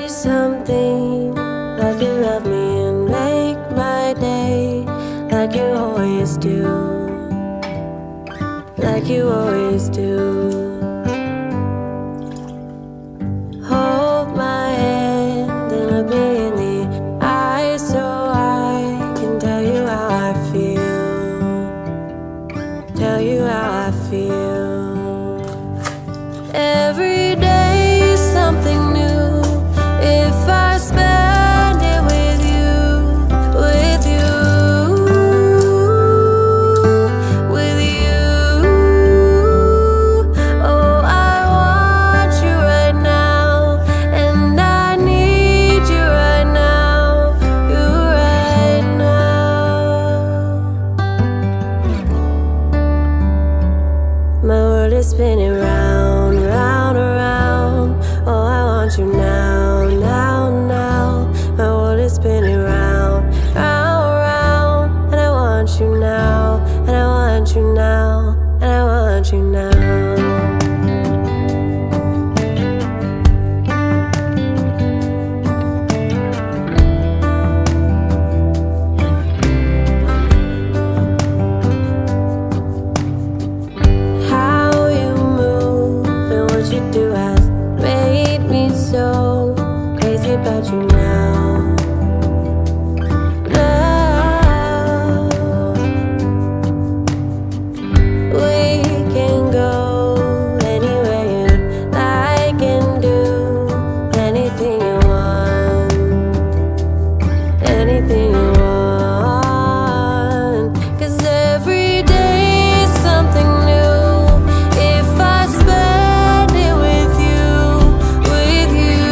something like you love me and make my day, like you always do, like you always do. Hold my hand and look me in the eyes so I can tell you how I feel, tell you how I feel. Every day is something new if I spend it with you, with you, with you. Oh, I want you right now, and I need you right now, you right now. My world is spinning round, round, around. Oh, I want you now, now, now. My world is spinning round, round, round. And I want you now, and I want you now, and I want you now. How you move and what you do has made me so crazy about you now. Love, we can go anywhere you like and do anything you want, anything you want. 'Cause every day is something new if I spend it with you, with you,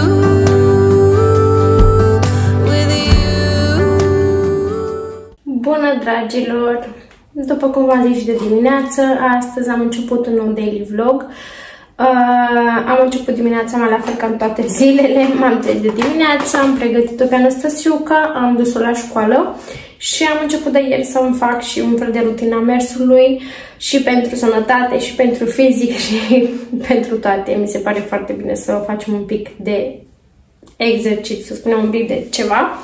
with you. Bună, dragilor! După cum v-am zis și de dimineață, astăzi am început un nou daily vlog. Am început dimineața mea la fel ca în toate zilele. M-am trezit de dimineață, am pregătit-o pe Anastasiuca, am dus-o la școală și am început de ieri să-mi fac și un fel de rutina mersului și pentru sănătate, și pentru fizic, și pentru toate. Mi se pare foarte bine să facem un pic de exercițiu, să spunem un pic de ceva.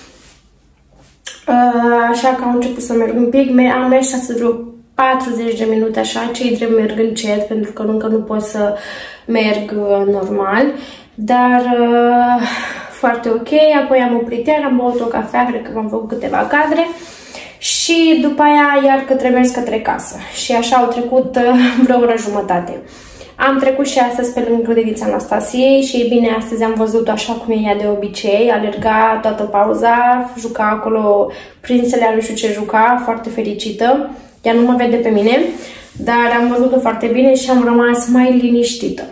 Așa că am început să merg un pic, am mers astăzi vreo 40 de minute așa, cei drept merg încet pentru că încă nu pot să merg normal, dar foarte ok. Apoi am oprit iar, am băut o cafea, cred că v-am făcut câteva cadre și după aia iar către mers către casă și așa au trecut vreo oră jumătate. Am trecut și astăzi pe lângă grădinița Anastasiei și, bine, astăzi am văzut așa cum e ea de obicei, alerga toată pauza, juca acolo, prinsele, nu știu ce juca, foarte fericită. Ea nu mă vede pe mine, dar am văzut-o foarte bine și am rămas mai liniștită.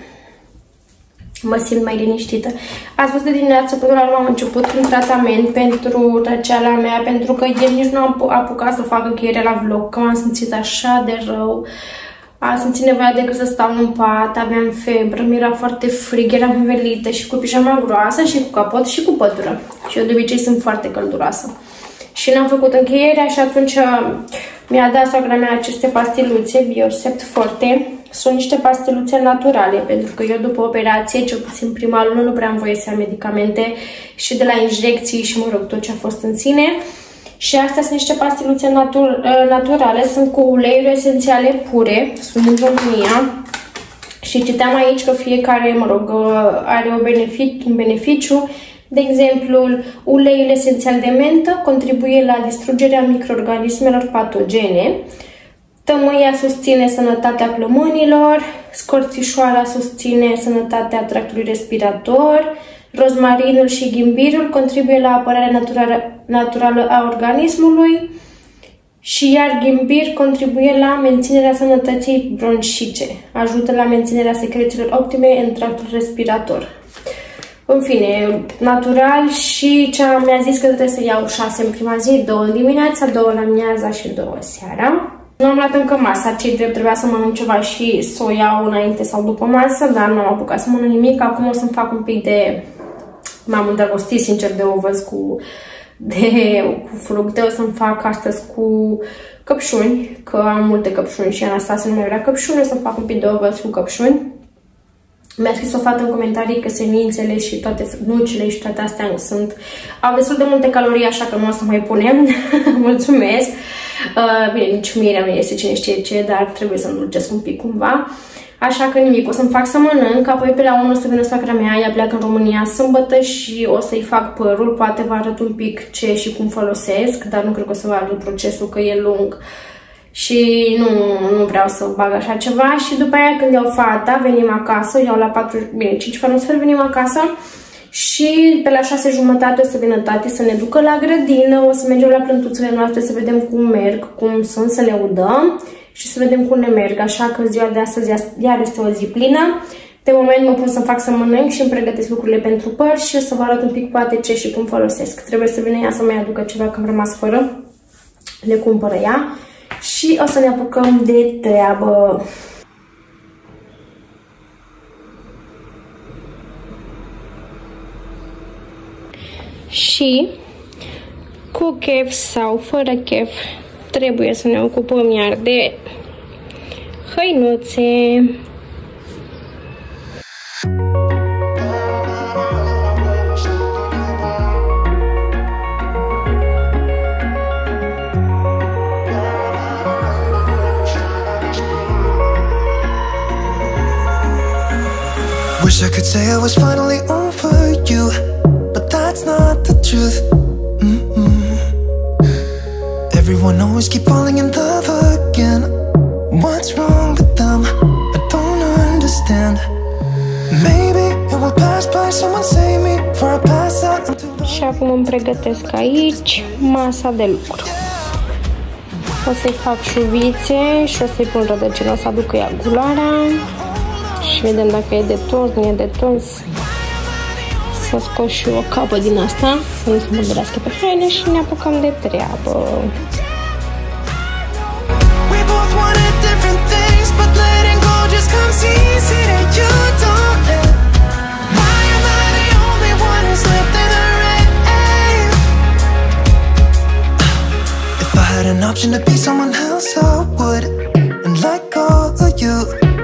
Mă simt mai liniștită. Ați văzut de dimineață până la urmă am început un tratament pentru răceala mea, pentru că ieri nici nu am apucat să fac încheierea la vlog, că m-am simțit așa de rău. Am simțit nevoia decât să stau în pat, aveam febră, mi-era foarte frig, eram învelită și cu pijama groasă și cu capot și cu pătură. Și eu de obicei sunt foarte călduroasă. Și n-am făcut încheierea și atunci mi-a dat soacra mea aceste pastiluțe, Biosept Forte. Sunt niște pastiluțe naturale, pentru că eu după operație, cel puțin prima lună, nu prea am voie să iau medicamente și de la injecții și, mă rog, tot ce a fost în sine. Și astea sunt niște pastiluțe naturale, sunt cu uleiuri esențiale pure, sunt din România. Și citeam aici că fiecare, mă rog, are un beneficiu. De exemplu, uleiul esențial de mentă contribuie la distrugerea microorganismelor patogene. Tămâia susține sănătatea plămânilor, scorțișoara susține sănătatea tractului respirator, rozmarinul și ghimbirul contribuie la apărarea naturală a organismului și iar ghimbir contribuie la menținerea sănătății bronșice, ajută la menținerea secrețiilor optime în tractul respirator. În fine, natural. Și ce mi-a zis că trebuie să iau 6 în prima zi, 2 în dimineața, 2 la amiaza și 2 seara. Nu am luat încă masa, ce drept trebuia să mănânc ceva și să o iau înainte sau după masă, dar nu am apucat să mănânc nimic. Acum o să-mi fac un pic de... M-am îndrăgostit, sincer, de ovăz cu fructe. O să-mi fac astăzi cu căpșuni, că am multe căpșuni și Anastasia nu mai vrea căpșuni. O să-mi fac un pic de ovăz cu căpșuni. Mi-a scris o fată în comentarii că semințele și toate nucile și toate astea au destul de multe calorii, așa că nu o să mai punem. Mulțumesc! Bine, nici mie nu este cine știe ce, dar trebuie să îndulcesc un pic cumva. Așa că nimic, o să-mi fac să mănânc, apoi pe la 1 o să vină soacra mea, ea pleacă în România sâmbătă și o să-i fac părul, poate vă arăt un pic ce și cum folosesc, dar nu cred că o să vă arăt procesul, că e lung și nu vreau să bag așa ceva. Și după aia când iau fata, venim acasă, iau la 5 fără un sfert venim acasă și pe la 6:30 o să vină tati să ne ducă la grădină, o să mergem la plântuțele noastre să vedem cum merg, cum sunt, să le udăm și să vedem cum ne merg, așa că ziua de astăzi iar este o zi plină. De moment mă pun să fac să mănânc și îmi pregătesc lucrurile pentru păr și o să vă arăt un pic poate ce și cum folosesc. Trebuie să vină ea să mai aducă ceva, că am rămas fără, le cumpără ea și o să ne apucăm de treabă. Și cu chef sau fără chef trebuie să ne ocupăm iar de hăinuțe. Wish I could say I was finally over you, but that's not the truth. Everyone always keep falling in love again. What's wrong with them? I don't understand. Maybe it will pass by, someone save me for I pass out. Și acum îmi pregătesc aici masa de lucru. O să-i fac șuvițe și o să-i pun rădăcină, o să aducă ea guloarea și vedem dacă e de tuns, nu e de tuns. Să scot și o capă din asta, să nu se mădărească pe haine și ne apucăm de treabă. An option to be someone else, I would, and let go of you.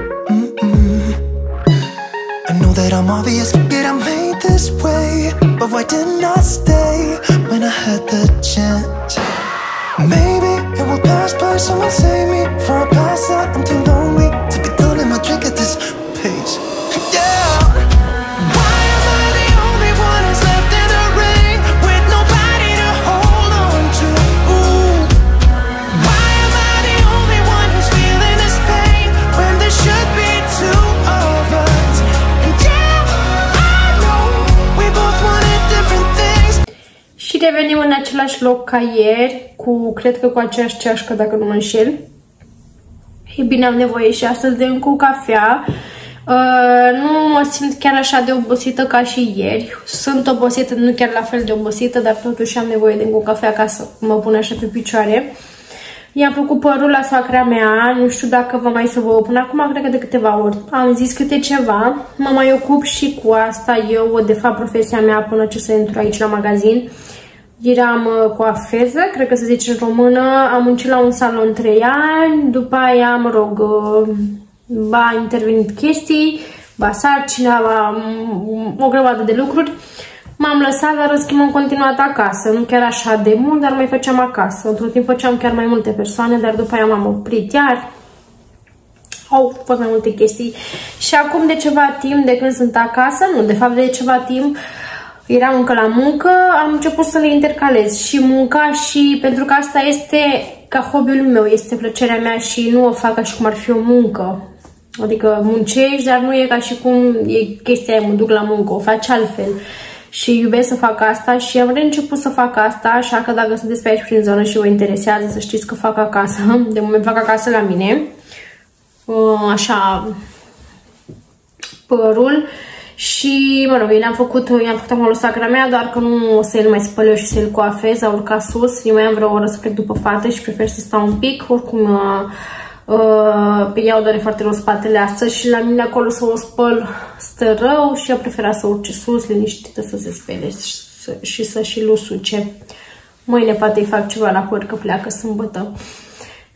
I know that I'm obvious, forget I made this way, but why didn't I stay when I had the chance? Maybe it will pass by, someone save me before I pass out. I'm too lonely to be done in my drink at this pace. Yeah. Și revenim în același loc ca ieri, cred că cu aceeași ceașcă, dacă nu mă înșel. E bine, am nevoie și astăzi de încă o cafea. Nu mă simt chiar așa de obosită ca și ieri. Sunt obosită, nu chiar la fel de obosită, dar totuși am nevoie de încă o cafea ca să mă pun așa pe picioare. I-am făcut părul la soacra mea, nu știu dacă vă mai să vă pun acum, cred că de câteva ori. Am zis câte ceva, mă mai ocup și cu asta. Eu, de fapt, profesia mea, până ce să intru aici la magazin, eram coafeză, cred că se zice în română, am muncit la un salon 3 ani, după aia, mă rog, ba intervenit chestii, ba sarcina, ba o grămadă de lucruri. M-am lăsat, dar în schimb am continuat acasă, nu chiar așa de mult, dar mai făceam acasă. Într-un timp făceam chiar mai multe persoane, dar după aia m-am oprit iar. Au fost mai multe chestii. Și acum de ceva timp, de când sunt acasă, nu, de fapt de ceva timp, eram încă la muncă, am început să le intercalez și munca și pentru că asta este ca hobby-ul meu, este plăcerea mea și nu o fac ca și cum ar fi o muncă. Adică muncești, dar nu e ca și cum e chestia aia, mă duc la muncă, o faci altfel. Și iubesc să fac asta și am reînceput să fac asta, așa că dacă sunteți pe aici prin zonă și vă interesează, să știți că fac acasă. De moment fac acasă la mine. Așa, părul. Și, mă rog, i-am făcut acum lui sacra mea, doar că nu o să îl mai spăl eu și să îl coafez, a urcat sus. Eu mai am vreo oră să plec după fată și prefer să stau un pic. Oricum, pe ea o doare foarte rău spatele astăzi și la mine acolo să o spăl stă rău și eu prefer să urce sus, liniștită, să se spele și să și-l usuce. Mâine poate îi fac ceva la păr, că pleacă sâmbătă.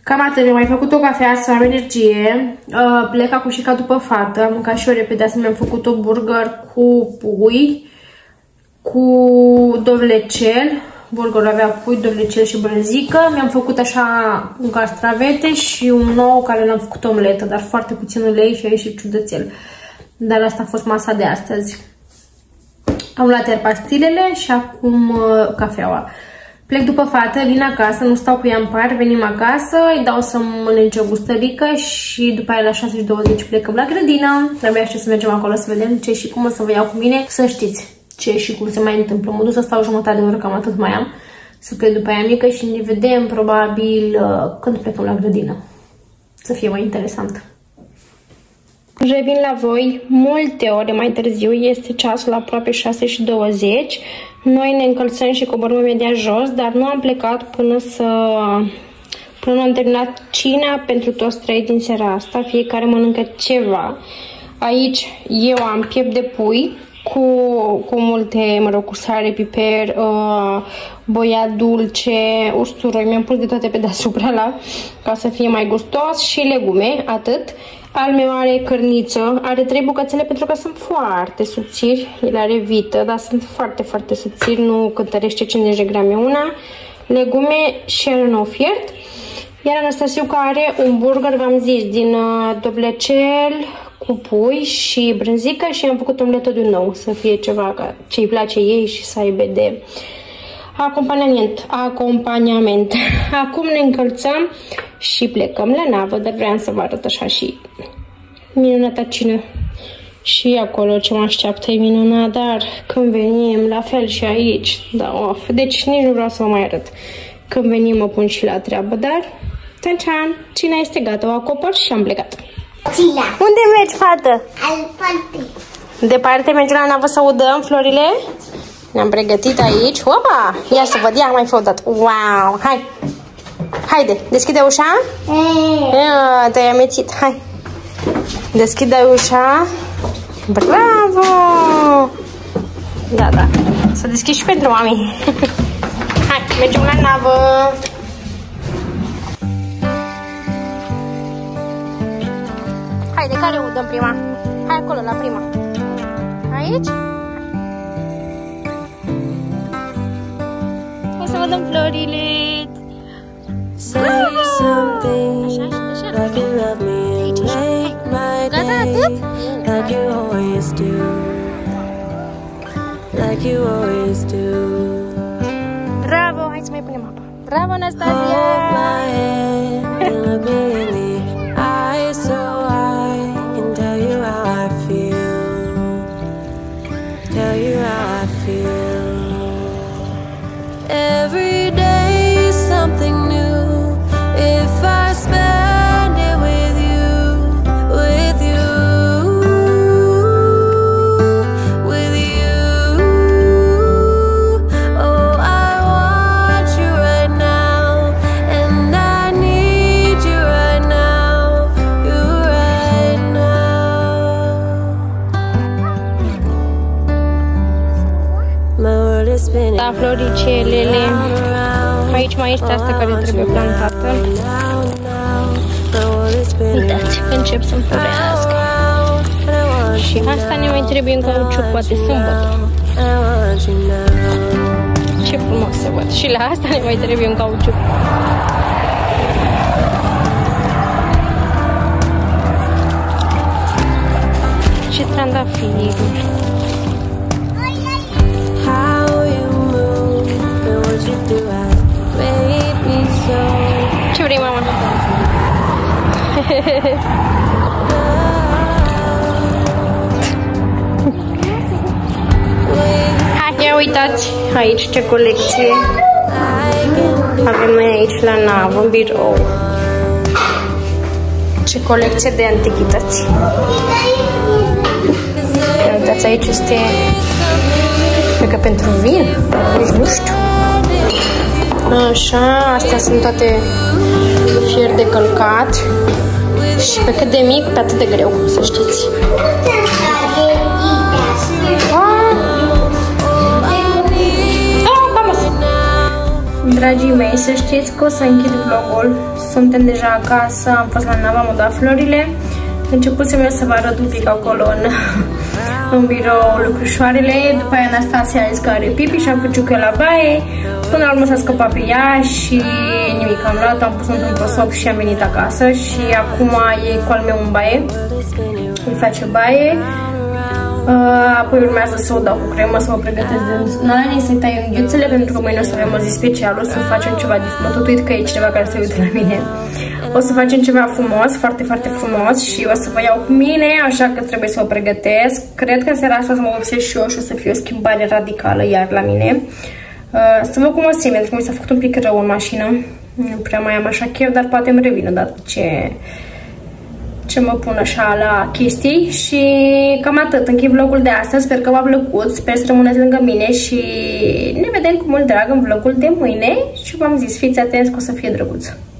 Cam atât, mi-am mai făcut o cafea să am energie, plec acum și ca după fată, am mâncat și eu repede, asta mi-am făcut o burger cu pui, cu dovlecel, burgerul avea pui, dovlecel și brânzică, mi-am făcut așa un castravete și un nou care l-am făcut omletă, dar foarte puțin ulei și a ieșit ciudățel. Dar asta a fost masa de astăzi. Am luat iar pastilele și acum cafeaua. Plec după fată, vin acasă, nu stau cu ea în par, venim acasă, îi dau să mănânce o gustărică și după aia la 6:20 plecăm la grădină. Trebuie să mergem acolo să vedem ce și cum, o să vă iau cu mine, să știți ce și cum se mai întâmplă. Mă duc să stau jumătate de oră, cam atât mai am, să plec după aia mică și ne vedem probabil când plecăm la grădină. Să fie mai interesant. Revin la voi multe ore mai târziu, este ceasul aproape 6:20. Noi ne încălțăm și coborâm imediat jos, dar nu am plecat până nu am terminat cina pentru toți trei din seara asta. Fiecare mănâncă ceva. Aici eu am piept de pui cu multe, mă rog, cu sare, piper, boia dulce, usturoi. Mi-am pus de toate pe deasupra ca să fie mai gustos și legume, atât. Al meu are cărniță, are 3 bucățele pentru că sunt foarte subțiri, el are vită, dar sunt foarte, foarte subțiri, nu cântărește 50 de grame una, legume și are un ou fiert. Iar Anastasiuca are un burger, v-am zis, din dovlecel cu pui și brânzică și am făcut omletă din nou, să fie ceva ce îi place ei și să aibă de acompaniament. Acum ne încălțăm și plecăm la navă, dar vreau să vă arăt așa și minunata cină. Și acolo ce mă așteaptă e minunat, dar când venim, la fel și aici, da, of. Deci nici nu vreau să vă mai arăt. Când venim mă pun și la treabă, dar tan-tan, cina este gata, o acopăr și am plecat. Cina. Unde mergi, fată? Al parte. Departe mergem la navă să udăm florile? Ne-am pregătit aici. Opa! Ia să văd, ia mai fă o dată. Wow! Hai! Haide, deschide ușa. Te-ai amețit, hai. Deschide ușa. Bravo! Da, da. Să deschizi și pentru mami. Hai, mergem la navă. Haide, care udăm prima? Hai acolo, la prima. Aici? O să vă dăm florile. Say something like you love me and make my day like you always do, like you always do. Bravo, hai să mai punem apa. Bravo, Anastasia! Hold my hand and look me in the eyes so I can tell you how I feel, tell you how I feel. Every day something new. If I spend it with you, with you, with you. Oh, I want you right now, and I need you right now, you right now. My world is spinning Da, floricelele. Aici mai este asta care trebuie plantată. Uitați, încep să înflorească. Și asta ne mai trebuie în cauciuc, poate sâmbătă. Ce frumos se văd. Și la asta ne mai trebuie un cauciuc. Și trandafiri. Ce vrei, mama? Hai, ia uitați aici ce colecție avem noi aici la navă, în birou. Ce colecție de antichități. Ia uitați, aici este, cred că pentru vin, nici nu știu. Așa, astea sunt toate fier de călcat. Și pe cât de mic, pe atât de greu, să știți. Vamos! Dragii mei, să știți că o să închid vlogul. suntem deja acasă, am fost la nava, am dat florile. Începusem eu să vă arăt un pic acolo în birou lucrușoarele. După aia Anastasia a zis că are pipi și am făcut eu la baie. Până la urmă s-a scăpat pe ea și nimic, am luat, am pus într-un prosop și am venit acasă. Și acum e cu al meu în baie, îi face baie. Apoi urmează să o dau cu cremă, să mă pregătesc de nani, să-i tai unghiuțele, pentru că mâine o să avem o zi specială, o să facem ceva diferit. Mă tot uit că e cineva care se uită la mine. O să facem ceva frumos, foarte, foarte frumos și o să vă iau cu mine, așa că trebuie să o pregătesc. Cred că în seara asta o să mă vopsesc și eu și o să fie o schimbare radicală iar la mine. Să văd cum o simt, pentru că mi s-a făcut un pic rău în mașină. Nu prea mai am așa chef, dar poate îmi revin odată ce mă pun așa la chestii. Și cam atât, închei vlogul de astăzi, sper că v-a plăcut, sper să rămâneți lângă mine și ne vedem cu mult drag în vlogul de mâine și v-am zis, fiți atenți că o să fie drăguț.